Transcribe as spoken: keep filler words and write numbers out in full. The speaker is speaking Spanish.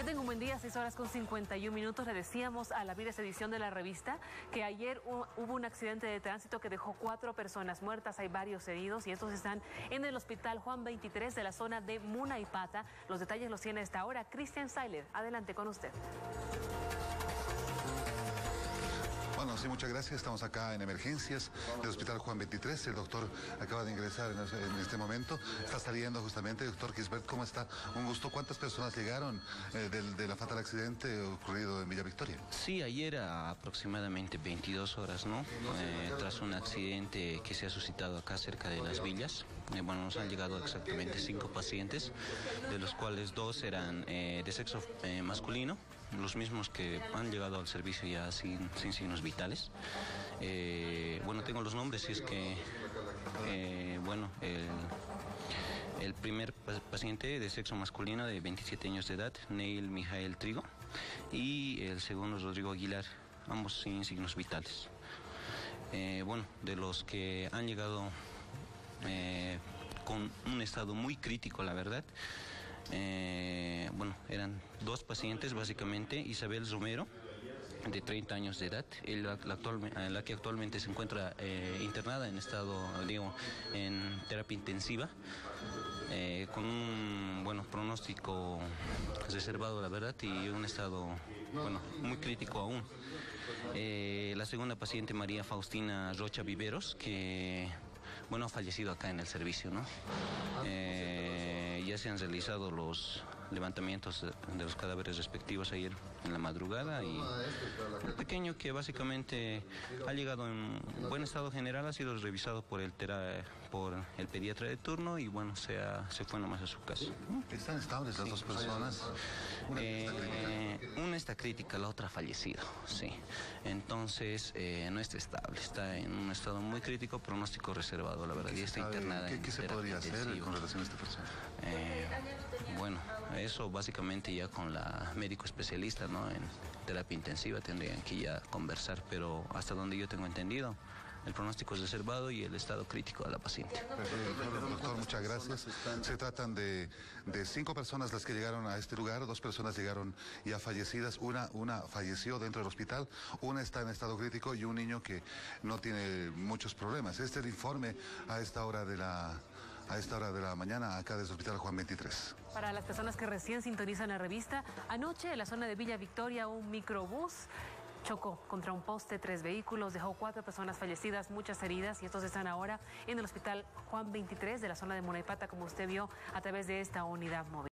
Tengo un buen día, seis horas con cincuenta y un minutos. Le decíamos a la Vides edición de la revista que ayer hubo un accidente de tránsito que dejó cuatro personas muertas, hay varios heridos y estos están en el hospital Juan veintitrés de la zona de Munaipata. Los detalles los tiene a esta hora Cristian Sailer. Adelante con usted. Bueno, sí, muchas gracias. Estamos acá en emergencias del Hospital Juan veintitrés. El doctor acaba de ingresar en este momento. Está saliendo justamente. Doctor Gisbert, ¿cómo está? Un gusto. ¿Cuántas personas llegaron eh, del, de la fatal accidente ocurrido en Villa Victoria? Sí, ayer a aproximadamente veintidós horas, ¿no? Eh, tras un accidente que se ha suscitado acá cerca de Las Villas. Eh, bueno, nos han llegado exactamente cinco pacientes, de los cuales dos eran eh, de sexo eh, masculino, los mismos que han llegado al servicio ya sin, sin signos vitales. Eh, bueno, tengo los nombres, si es que, eh, bueno, el, el primer paciente de sexo masculino de veintisiete años de edad, Neil Mijael Trigo, y el segundo, Rodrigo Aguilar, ambos sin signos vitales. Eh, bueno, de los que han llegado eh, con un estado muy crítico, la verdad, Eh, bueno, eran dos pacientes básicamente. Isabel Romero, de treinta años de edad, la, la, actual, la que actualmente se encuentra eh, internada en estado, digo, en terapia intensiva, eh, con un, bueno, pronóstico reservado, la verdad, y un estado, bueno, muy crítico aún. Eh, la segunda paciente, María Faustina Rocha Viveros, que, bueno, ha fallecido acá en el servicio, ¿no? Eh, ya se han realizado los levantamientos de, de los cadáveres respectivos ayer en la madrugada, y un pequeño que básicamente ha llegado en buen estado general ha sido revisado por el tera, por el pediatra de turno y bueno, se, ha, se fue nomás a su casa. ¿Están estables las sí. dos personas? Una, eh, está crítica. una está crítica, la otra ha fallecido, sí. Entonces eh, no está estable, está en un estado muy crítico, pronóstico reservado, la verdad, y está internada. ¿Qué, qué se podría hacer con relación a esta persona? Eh, bueno, eso básicamente ya con la médico especialista, ¿no? En terapia intensiva tendrían que ya conversar, pero hasta donde yo tengo entendido, el pronóstico es reservado y el estado crítico de la paciente. Perfecto, doctor, muchas gracias. Se tratan de, de cinco personas las que llegaron a este lugar, dos personas llegaron ya fallecidas, una, una falleció dentro del hospital, una está en estado crítico y un niño que no tiene muchos problemas. Este es el informe a esta hora de la... a esta hora de la mañana acá desde el Hospital Juan veintitrés. Para las personas que recién sintonizan la revista, anoche en la zona de Villa Victoria un microbús chocó contra un poste, tres vehículos, dejó cuatro personas fallecidas, muchas heridas, y estos están ahora en el Hospital Juan veintitrés de la zona de Munaipata, como usted vio a través de esta unidad móvil.